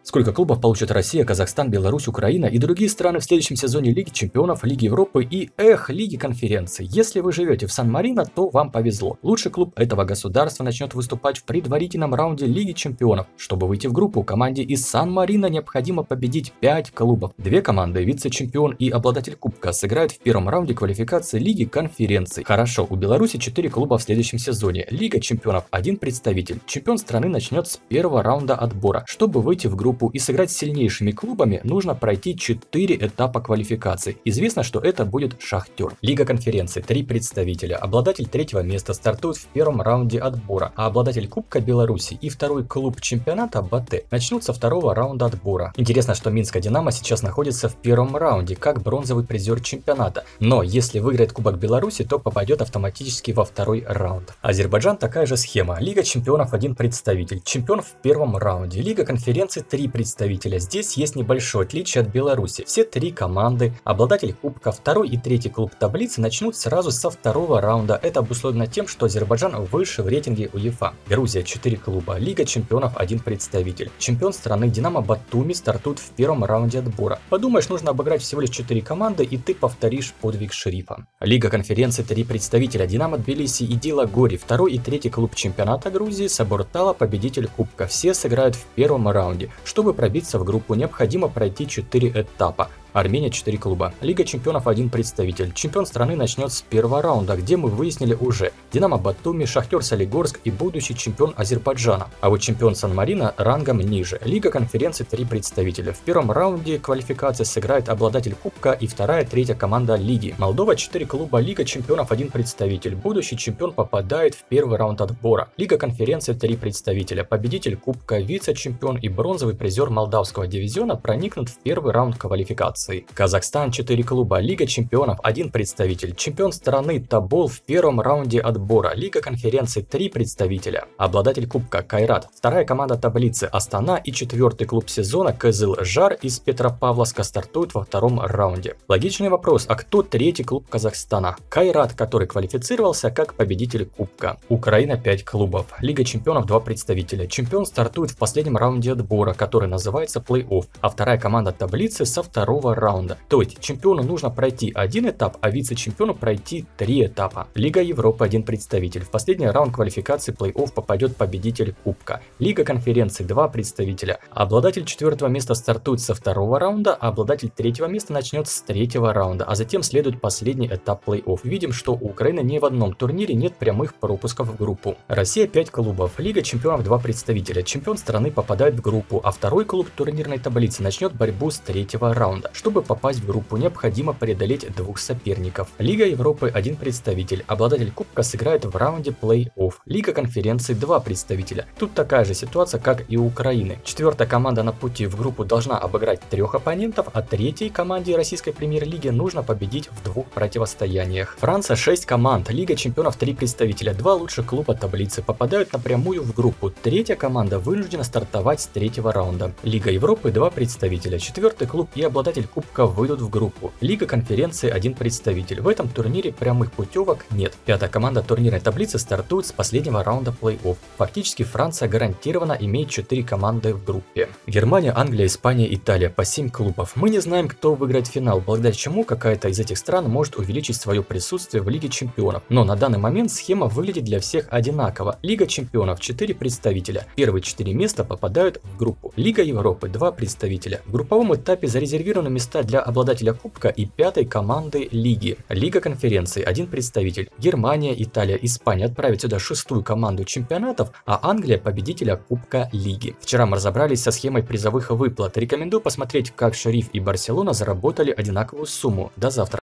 Сколько клубов получат Россия, Казахстан, Беларусь, Украина и другие страны в следующем сезоне Лиги Чемпионов, Лиги Европы и, Лиги Конференций? Если вы живете в Сан-Марино, то вам повезло. Лучший клуб этого государства начнет выступать в предварительном раунде Лиги Чемпионов. Чтобы выйти в группу, команде из Сан-Марино необходимо победить 5 клубов. Две команды, вице-чемпион и обладатель кубка, сыграют в первом раунде квалификации Лиги Конференций. Хорошо, у Беларуси 4 клуба в следующем сезоне. Лига Чемпионов, 1 представитель. Чемпион страны начнет с первого раунда отбора. Чтобы выйти в группу и сыграть с сильнейшими клубами, нужно пройти 4 этапа квалификации. Известно, что это будет Шахтер. Лига Конференций, 3 представителя. Обладатель третьего места стартует в первом раунде отбора, а обладатель Кубка Беларуси и второй клуб чемпионата БАТЭ начнут со второго раунда отбора. Интересно, что Минская Динамо сейчас находится в первом раунде, как бронзовый призер чемпионата. Но если выиграет Кубок Беларуси, то попадет автоматически во второй раунд. Азербайджан такая же схема. Лига Чемпионов, 1 представитель. Чемпион в первом раунде. Лига Конференций, 3 представителя. Здесь есть небольшое отличие от Беларуси. Все 3 команды, обладатель Кубка, второй и третий клуб таблицы начнут сразу со второго раунда. Это обусловлено тем, что Азербайджан выше в рейтинге УЕФА. Грузия, 4 клуба. Лига Чемпионов, 1 представитель. Чемпион страны Динамо Батуми стартует в первом раунде отбора. Подумаешь, нужно обыграть всего лишь 4 команды, и ты повторишь подвиг шерифа. Лига Конференции, 3 представителя. Динамо Тбилиси и Дила Гори, второй и третий клуб чемпионата Грузии, Сабуртала, победитель Кубка. Все сыграют в первом раунде. Чтобы пробиться в группу, необходимо пройти 4 этапа. Армения, 4 клуба. Лига Чемпионов, 1 представитель. Чемпион страны начнет с первого раунда, где мы выяснили уже Динамо Батуми, Шахтер Солигорск и будущий чемпион Азербайджана. А вот чемпион Сан-Марино рангом ниже. Лига Конференции, 3 представителя. В первом раунде квалификации сыграет обладатель Кубка и вторая, третья команда Лиги. Молдова, 4 клуба. Лига Чемпионов, 1 представитель. Будущий чемпион попадает в первый раунд отбора. Лига Конференции, 3 представителя. Победитель Кубка, вице-чемпион и бронзовый призер молдавского дивизиона проникнут в первый раунд квалификации. Казахстан, 4 клуба. Лига Чемпионов, 1 представитель. Чемпион страны Тобол в первом раунде отбора. Лига Конференции, 3 представителя. Обладатель Кубка Кайрат. Вторая команда таблицы Астана и 4-й клуб сезона Кызыл-Жар из Петропавловска стартуют во втором раунде. Логичный вопрос, а кто третий клуб Казахстана? Кайрат, который квалифицировался как победитель Кубка. Украина, 5 клубов. Лига Чемпионов, 2 представителя. Чемпион стартует в последнем раунде отбора, который называется плей-офф, а вторая команда таблицы со второго раунда. То есть чемпиону нужно пройти 1 этап, а вице-чемпиону пройти 3 этапа. Лига Европы, 1 представитель. В последний раунд квалификации плей-офф попадет победитель Кубка. Лига Конференции, 2 представителя. Обладатель 4-го места стартует со второго раунда, а обладатель 3-го места начнет с 3-го раунда, а затем следует последний этап плей-офф. Видим, что у Украины ни в одном турнире нет прямых пропусков в группу. Россия, 5 клубов. Лига Чемпионов, 2 представителя. Чемпион страны попадает в группу, а второй клуб турнирной таблицы начнет борьбу с 3-го раунда. Чтобы попасть в группу, необходимо преодолеть 2 соперников. Лига Европы, 1 представитель. Обладатель Кубка сыграет в раунде плей-офф. Лига Конференции, 2 представителя. Тут такая же ситуация, как и у Украины. 4-я команда на пути в группу должна обыграть 3 оппонентов, а 3-й команде российской премьер-лиги нужно победить в 2 противостояниях. Франция, 6 команд. Лига Чемпионов, 3 представителя. 2 лучших клуба таблицы попадают напрямую в группу. 3-я команда вынуждена стартовать с 3-го раунда. Лига Европы, 2 представителя. 4-й клуб и обладатель Кубка выйдут в группу. Лига Конференции, 1 представитель. В этом турнире прямых путевок нет. 5-я команда турнирной таблицы стартует с последнего раунда плей-офф. Фактически Франция гарантированно имеет 4 команды в группе. Германия, Англия, Испания, Италия по 7 клубов. Мы не знаем, кто выиграет финал, благодаря чему какая-то из этих стран может увеличить свое присутствие в Лиге Чемпионов. Но на данный момент схема выглядит для всех одинаково. Лига Чемпионов, 4 представителя. Первые 4 места попадают в группу. Лига Европы, 2 представителя. В групповом этапе зарезервированы места для обладателя Кубка и 5-й команды Лиги. Лига Конференции, 1 представитель. Германия, Италия, Испания отправят сюда 6-ю команду чемпионатов, а Англия победителя Кубка Лиги. Вчера мы разобрались со схемой призовых выплат. Рекомендую посмотреть, как Шериф и Барселона заработали одинаковую сумму. До завтра.